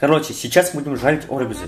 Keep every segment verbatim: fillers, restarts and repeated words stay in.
Короче, сейчас будем жарить орбизы.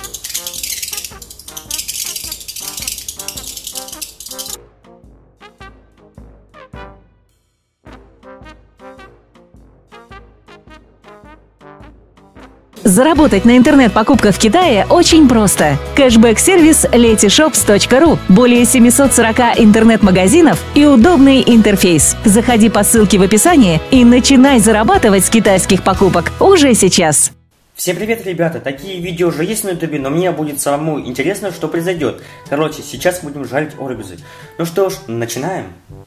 Заработать на интернет-покупках в Китае очень просто. Кэшбэк-сервис летишопс точка ру, более семисот сорока интернет-магазинов и удобный интерфейс. Заходи по ссылке в описании и начинай зарабатывать с китайских покупок уже сейчас. Всем привет, ребята! Такие видео уже есть на ютубе, но мне будет самому интересно, что произойдет. Короче, сейчас будем жарить орбизы. Ну что ж, начинаем.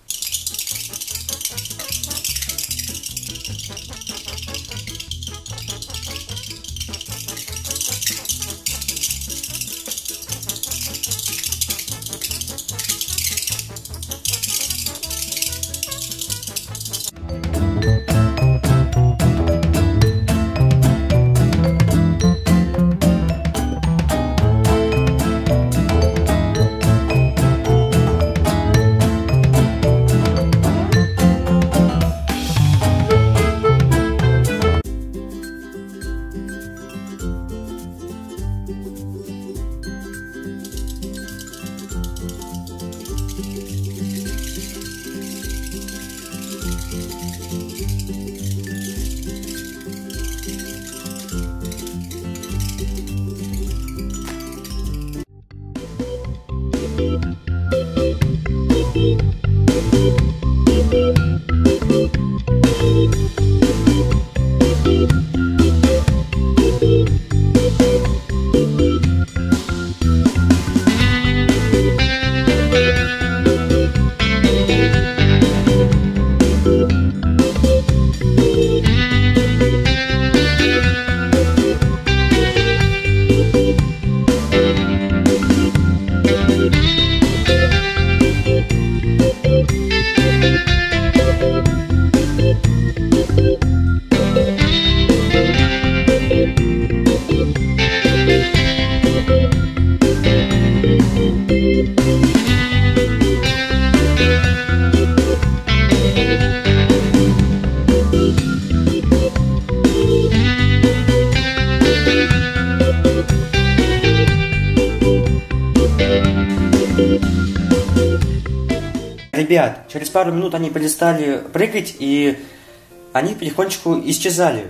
Ребят, через пару минут они перестали прыгать, и они потихонечку исчезали.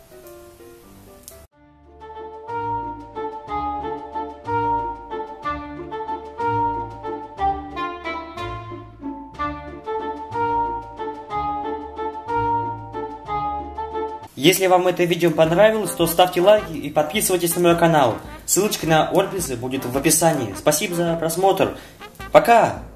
Если вам это видео понравилось, то ставьте лайки и подписывайтесь на мой канал. Ссылочка на орбизы будет в описании. Спасибо за просмотр. Пока!